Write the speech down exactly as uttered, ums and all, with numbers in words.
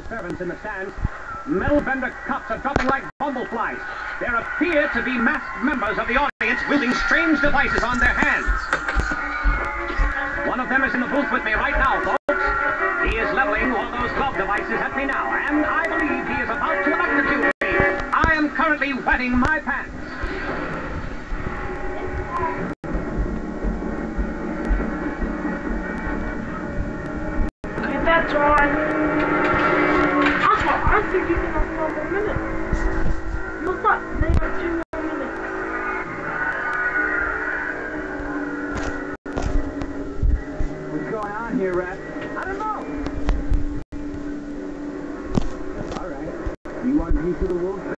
servants in the stands. Metal bender cups are dropping like bumbleflies. There appear to be masked members of the audience wielding strange devices on their hands. One of them is in the booth with me right now, folks. He is leveling all those glove devices at me now, and I believe he is about to electrocute me. I am currently wetting my pants. Okay, that's on. Also, I think you can have one more minute. You'll stop. They are two more minutes. What's going on here, Rat? I don't know. All right. You want me to the wolf?